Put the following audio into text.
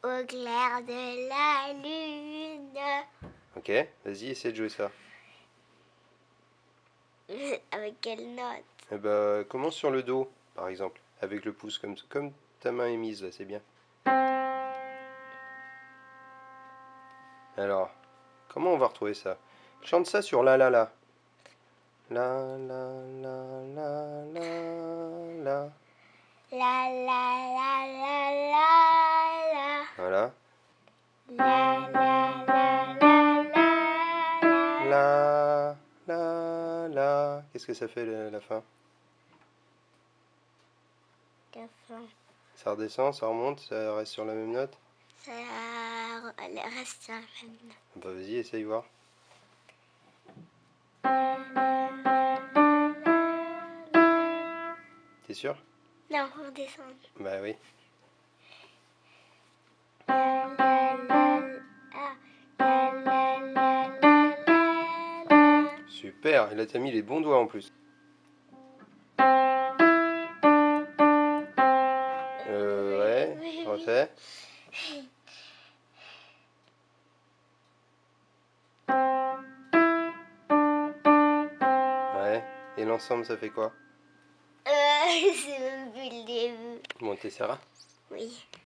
au clair de la lune. Ok, vas-y, essaie de jouer ça. Avec quelle note? Eh ben, commence sur le Do, par exemple, avec le pouce, comme ta main est mise là, c'est bien. Alors, comment on va retrouver ça? Chante ça sur la la la. La la la la la la. La la la la la la. Voilà. La la la la la la. La la la. Qu'est-ce que ça fait la fin? Ça redescend, ça remonte, ça reste sur la même note? Ça reste sur la même note. Bah vas-y, essaye voir. T'es sûr? Non, on descend. Bah oui. Super, et là t'as mis les bons doigts en plus. Ouais, refais. Ouais, et l'ensemble ça fait quoi? C'est même plus le début. Bon, t'essaieras? Oui.